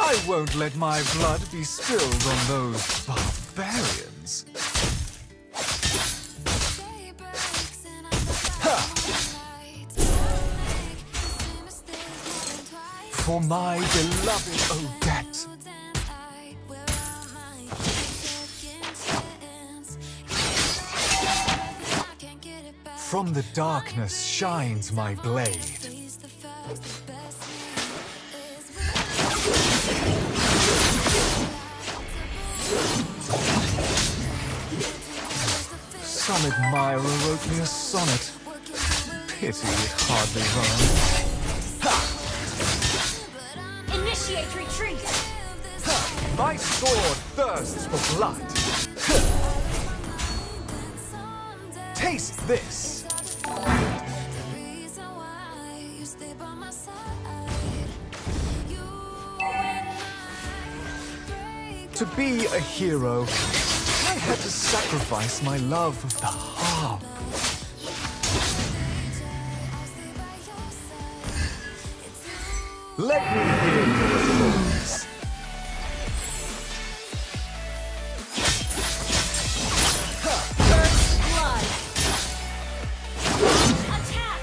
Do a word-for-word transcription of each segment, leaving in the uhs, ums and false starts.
I won't let my blood be spilled on those barbarians. Ha! For my beloved Odette. From the darkness shines my blade. Some admirer wrote me a sonnet. Pity it hardly rhymes. Ha! Initiate retreat! Ha! My sword thirsts for blood. Ha! Taste this! To be a hero, I had to sacrifice my love of the harp. Let me hear your applause. First blood! Attack!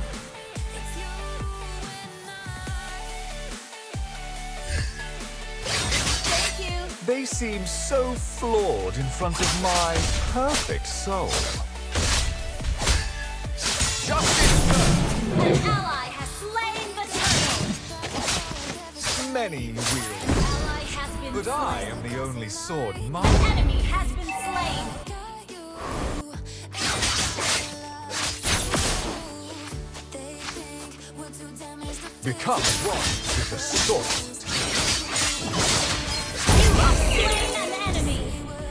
Thank you! They seem so flawed in front of my perfect soul. Justice! An ally has slain the turtle! Many wield, Ally has been but slain. I am the only sword master. Enemy has been slain! Become one with the sword. You have slain an enemy!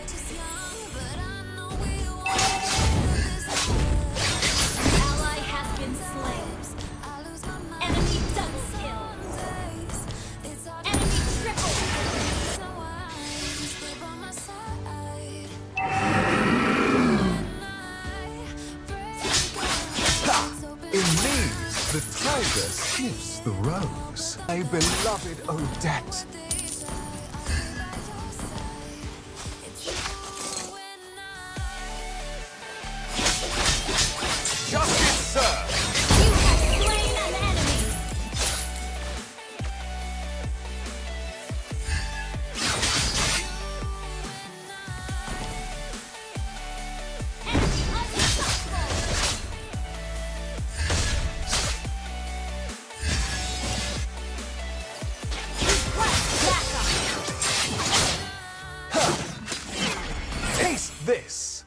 Ally has been slain. Enemy double kill. Enemy triple. Ha! In me, the tiger sniffs the rose. My beloved Odette. Justice, sir! You have slain an enemy! Enemy unstoppable! Request backup! Taste this!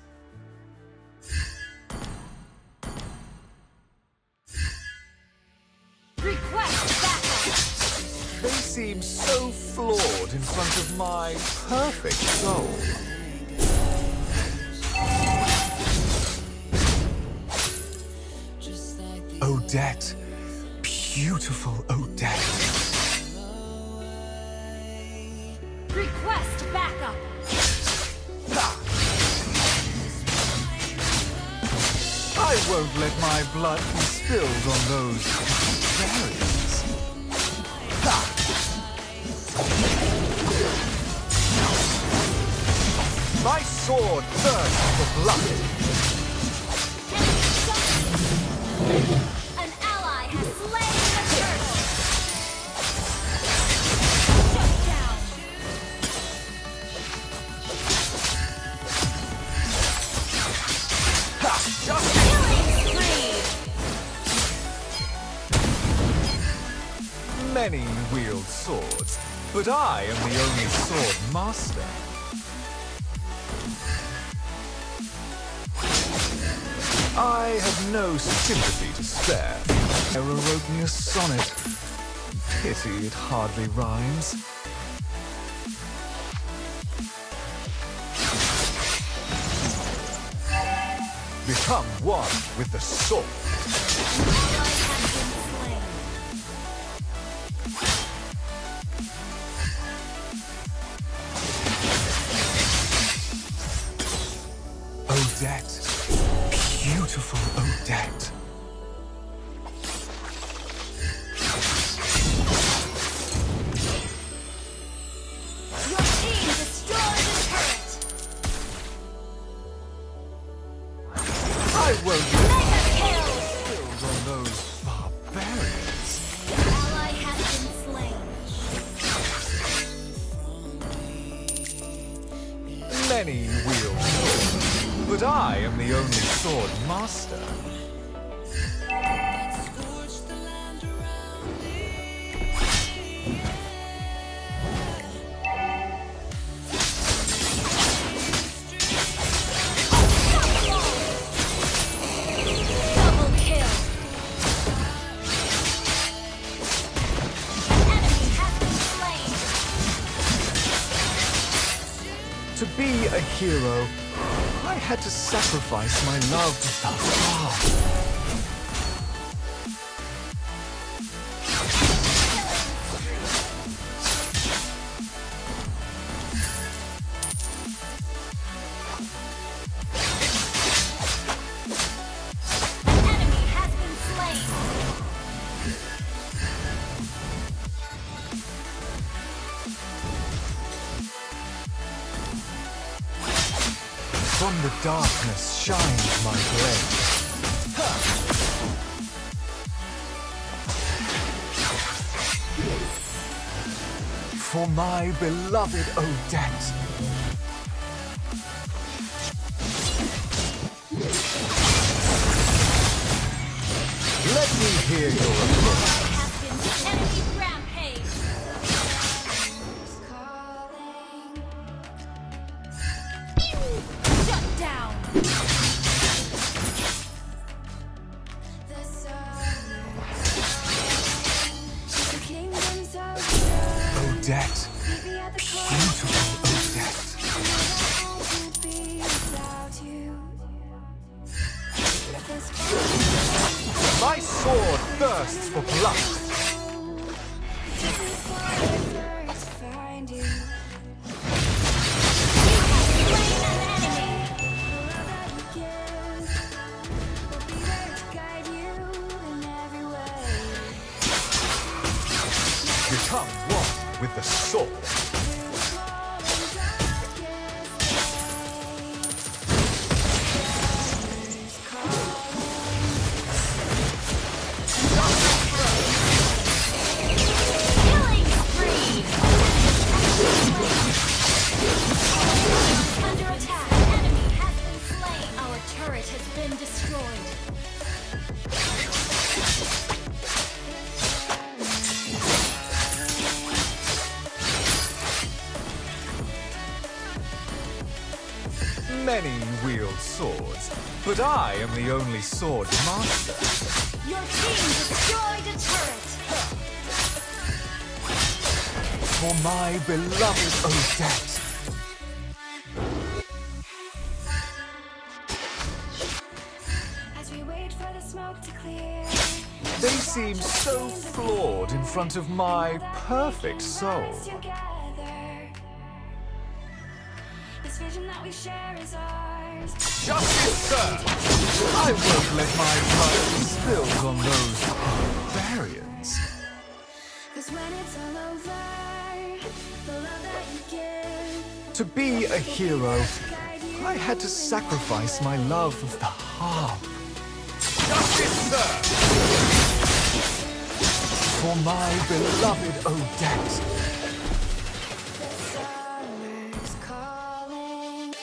Request backup! They seem so flawed in front of my perfect soul. Odette. Beautiful Odette. Request backup! Ha! I won't let my blood be spilled on those barbarians. Ha! My sword thirsts for blood. An ally has slain the turtle! Shut down! Ha! Justice! Killing spree! Many wield swords, but I am the only sword master. I have no sympathy to spare. Era wrote me a sonnet. Pity it hardly rhymes. Become one with the sword. Ally has been slain. Odette. Beautiful Odette. Many wield swords, but I am the only sword master. Double kill. An enemy has been slain. To be a hero, I had to sacrifice my love of the heart. An enemy has been slain. From the darkness shines my blade. For my beloved Odette. Let me hear your applause. Ally has been enemy rampage. Shut down. Odette. Beautiful Odette. My sword thirsts for blood. Slain an enemy. Become one with the sword. Killing spree. Under attack. An enemy has been slain. Our turret has been destroyed. Many wield swords, but I am the only sword master. Your team destroyed a turret. For my beloved Odette. As we wait for the smoke to clear, They seem so flawed in front of my perfect soul. together. This vision that we share is ours. Justice, sir! I won't let my blood be spilled on those barbarians. Cause when it's all over, the love that you give, To be a hero, I had to sacrifice my love of the harp. Justice, sir! For my beloved Odette. summer's calling.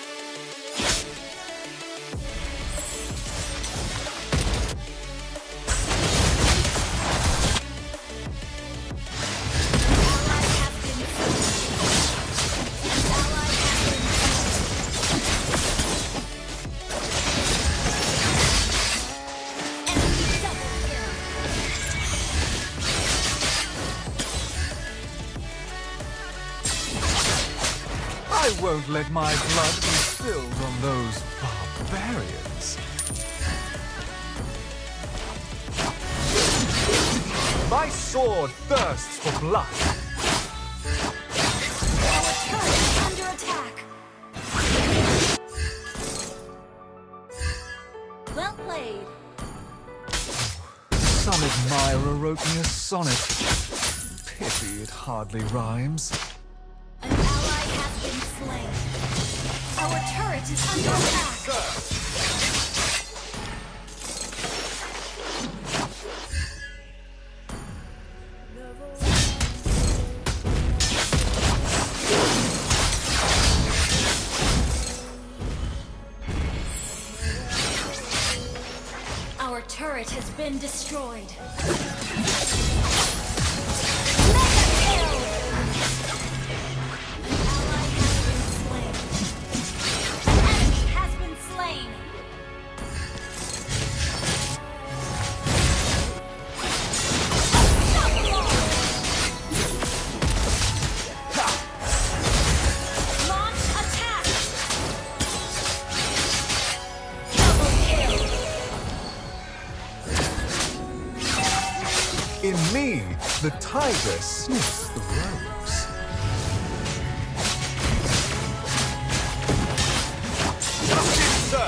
Ally has been slain. Ally has been slain. Enemy double kill. I won't let my blood be spilled on those barbarians. My sword thirsts for blood. Our turret is under attack. Well played. Some admirer wrote me a sonnet. Pity it hardly rhymes. An ally has been slain. Our turret is under attack. been destroyed. In me, the tiger sniffs the rose. Justice, sir!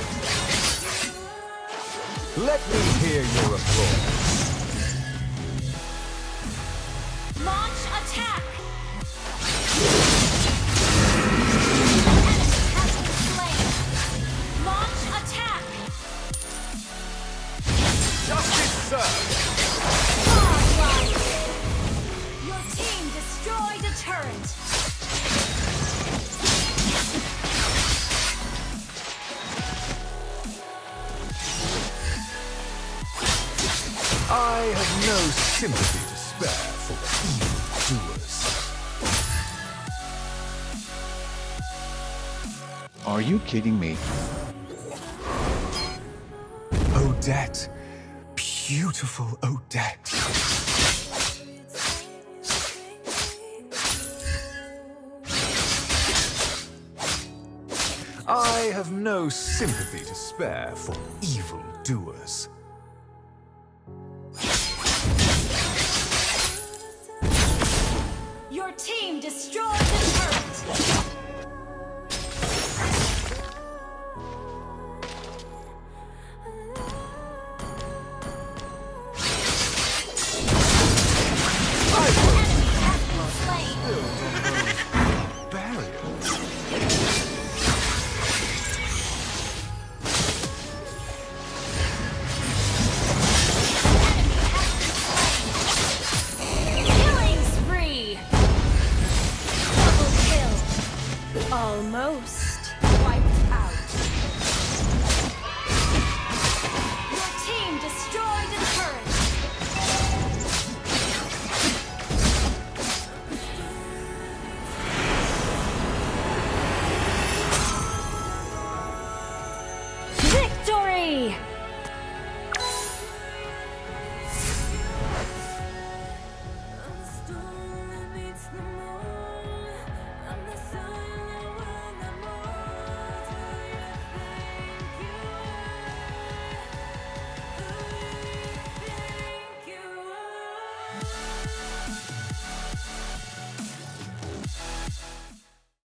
Let me hear your applause. Launch attack! Justice, sir! Your team destroyed a turret! I have no sympathy to spare for evildoers. Are you kidding me? Odette. Beautiful Odette. I have no sympathy to spare for evildoers. Your team destroyed the turret! Almost.